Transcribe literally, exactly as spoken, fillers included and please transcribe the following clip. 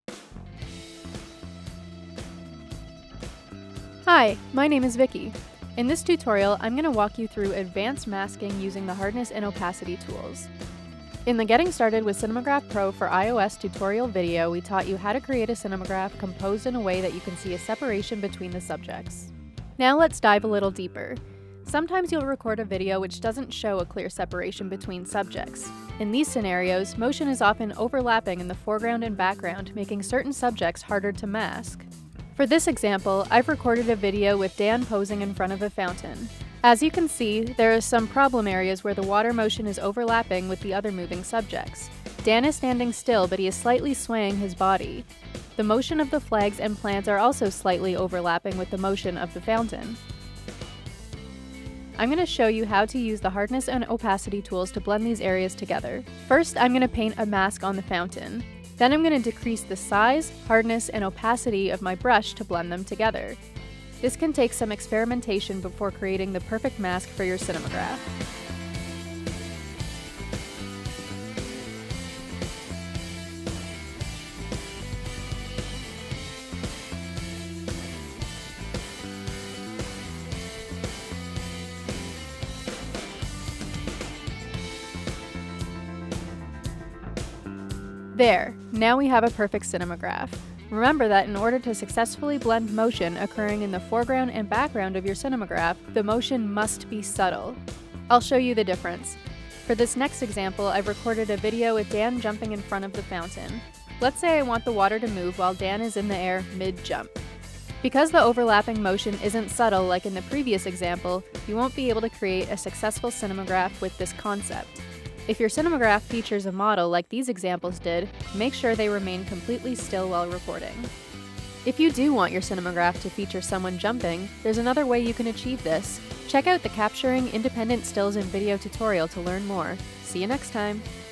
Hi, my name is Vikki. In this tutorial, I'm going to walk you through advanced masking using the hardness and opacity tools. In the Getting Started with Cinemagraph Pro for iOS tutorial video, we taught you how to create a cinemagraph composed in a way that you can see a separation between the subjects. Now let's dive a little deeper. Sometimes you'll record a video which doesn't show a clear separation between subjects. In these scenarios, motion is often overlapping in the foreground and background, making certain subjects harder to mask. For this example, I've recorded a video with Dan posing in front of a fountain. As you can see, there are some problem areas where the water motion is overlapping with the other moving subjects. Dan is standing still, but he is slightly swaying his body. The motion of the flags and plants are also slightly overlapping with the motion of the fountain. I'm going to show you how to use the hardness and opacity tools to blend these areas together. First, I'm going to paint a mask on the fountain. Then I'm going to decrease the size, hardness, and opacity of my brush to blend them together. This can take some experimentation before creating the perfect mask for your cinemagraph. There, now we have a perfect cinemagraph. Remember that in order to successfully blend motion occurring in the foreground and background of your cinemagraph, the motion must be subtle. I'll show you the difference. For this next example, I've recorded a video with Dan jumping in front of the fountain. Let's say I want the water to move while Dan is in the air mid-jump. Because the overlapping motion isn't subtle like in the previous example, you won't be able to create a successful cinemagraph with this concept. If your cinemagraph features a model like these examples did, make sure they remain completely still while recording. If you do want your cinemagraph to feature someone jumping, there's another way you can achieve this. Check out the Capturing Independent Stills in Video tutorial to learn more. See you next time!